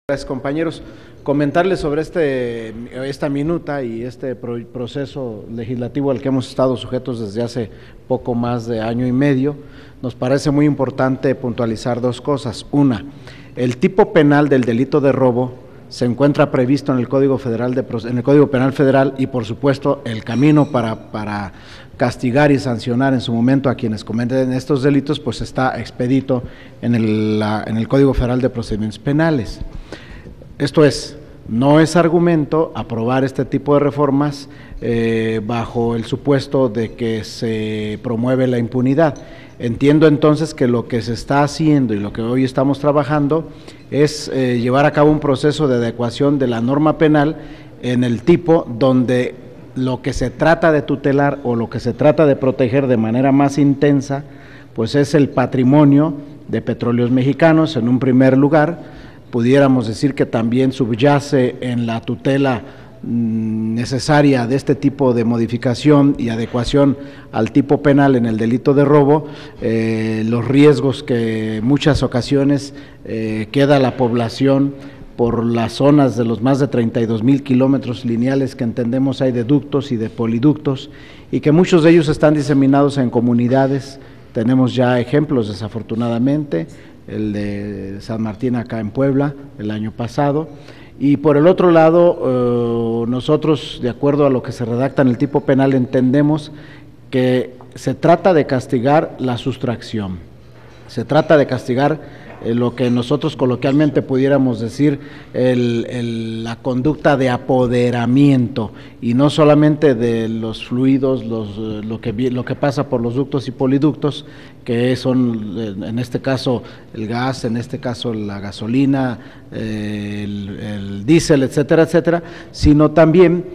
Gracias, compañeros. Comentarles sobre esta minuta y este proceso legislativo al que hemos estado sujetos desde hace poco más de año y medio. Nos parece muy importante puntualizar dos cosas. Una, el tipo penal del delito de robo se encuentra previsto en el Código Penal Federal y, por supuesto, el camino para castigar y sancionar en su momento a quienes cometen estos delitos, pues está expedito en el Código Federal de Procedimientos Penales. Esto es, no es argumento aprobar este tipo de reformas bajo el supuesto de que se promueve la impunidad. Entiendo entonces que lo que se está haciendo y lo que hoy estamos trabajando es llevar a cabo un proceso de adecuación de la norma penal en el tipo donde lo que se trata de tutelar o lo que se trata de proteger de manera más intensa, pues es el patrimonio de Petróleos Mexicanos en un primer lugar. Pudiéramos decir que también subyace en la tutela necesaria de este tipo de modificación y adecuación al tipo penal en el delito de robo, los riesgos que en muchas ocasiones queda la población por las zonas de los más de 32,000 kilómetros lineales que entendemos hay de ductos y de poliductos, y que muchos de ellos están diseminados en comunidades. Tenemos ya ejemplos, desafortunadamente, el de San Martín acá en Puebla el año pasado. Y por el otro lado, nosotros, de acuerdo a lo que se redacta en el tipo penal, entendemos que se trata de castigar la sustracción, se trata de castigar lo que nosotros coloquialmente pudiéramos decir la conducta de apoderamiento, y no solamente de los fluidos, lo que pasa por los ductos y poliductos, que son en este caso el gas, en este caso la gasolina, el diésel, etcétera, etcétera, sino también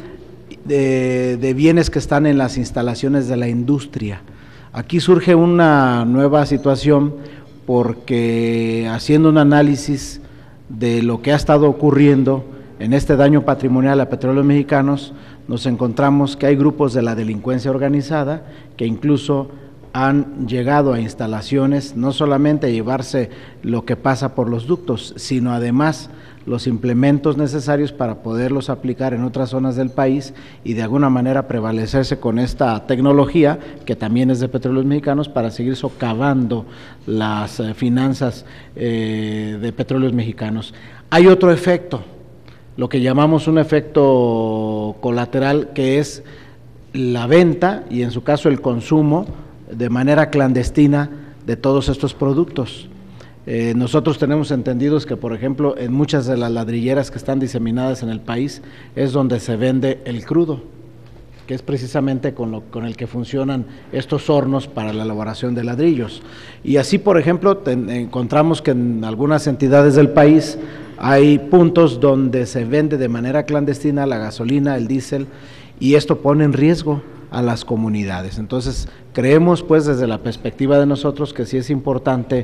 de bienes que están en las instalaciones de la industria. Aquí surge una nueva situación, porque haciendo un análisis de lo que ha estado ocurriendo en este daño patrimonial a Petróleos Mexicanos, nos encontramos que hay grupos de la delincuencia organizada que incluso han llegado a instalaciones, no solamente a llevarse lo que pasa por los ductos, sino además los implementos necesarios para poderlos aplicar en otras zonas del país y de alguna manera prevalecerse con esta tecnología, que también es de Petróleos Mexicanos, para seguir socavando las finanzas de Petróleos Mexicanos. Hay otro efecto, lo que llamamos un efecto colateral, que es la venta y en su caso el consumo de manera clandestina de todos estos productos. Nosotros tenemos entendidos que, por ejemplo, en muchas de las ladrilleras que están diseminadas en el país es donde se vende el crudo, que es precisamente con el que funcionan estos hornos para la elaboración de ladrillos. Y así, por ejemplo, encontramos que en algunas entidades del país hay puntos donde se vende de manera clandestina la gasolina, el diésel, y esto pone en riesgo a las comunidades. Entonces, creemos pues desde la perspectiva de nosotros que sí es importante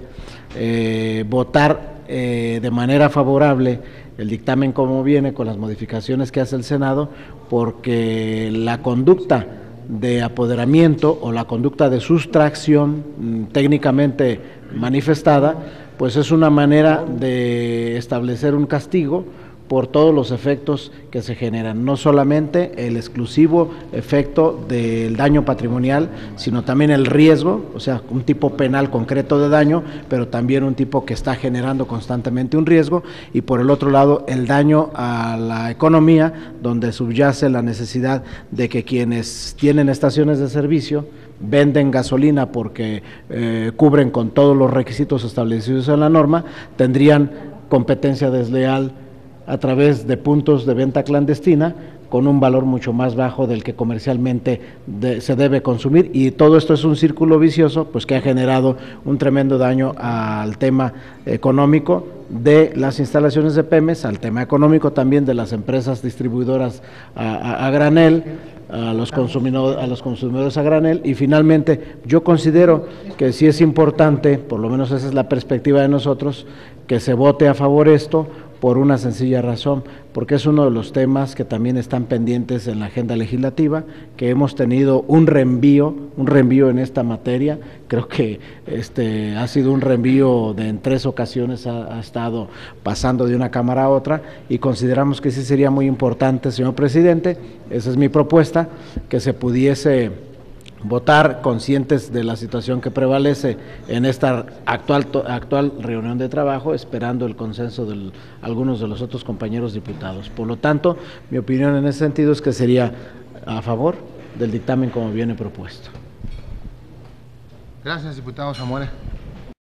votar de manera favorable el dictamen como viene, con las modificaciones que hace el Senado, porque la conducta de apoderamiento o la conducta de sustracción técnicamente manifestada, pues es una manera de establecer un castigo por todos los efectos que se generan, no solamente el exclusivo efecto del daño patrimonial, sino también el riesgo, o sea, un tipo penal concreto de daño, pero también un tipo que está generando constantemente un riesgo, y por el otro lado el daño a la economía, donde subyace la necesidad de que quienes tienen estaciones de servicio venden gasolina porque cubren con todos los requisitos establecidos en la norma, tendrían competencia desleal a través de puntos de venta clandestina con un valor mucho más bajo del que comercialmente se debe consumir, y todo esto es un círculo vicioso pues que ha generado un tremendo daño al tema económico de las instalaciones de Pemex, al tema económico también de las empresas distribuidoras a granel, a los consumidores a granel, y finalmente yo considero que sí es importante, por lo menos esa es la perspectiva de nosotros, que se vote a favor esto, por una sencilla razón, porque es uno de los temas que también están pendientes en la agenda legislativa, que hemos tenido un reenvío en esta materia. Creo que ha sido un reenvío en 3 ocasiones, ha estado pasando de una Cámara a otra, y consideramos que sí sería muy importante, señor presidente, esa es mi propuesta, que se pudiese votar conscientes de la situación que prevalece en esta actual reunión de trabajo, esperando el consenso de algunos de los otros compañeros diputados. Por lo tanto, mi opinión en ese sentido es que sería a favor del dictamen como viene propuesto. Gracias, diputado Zamora.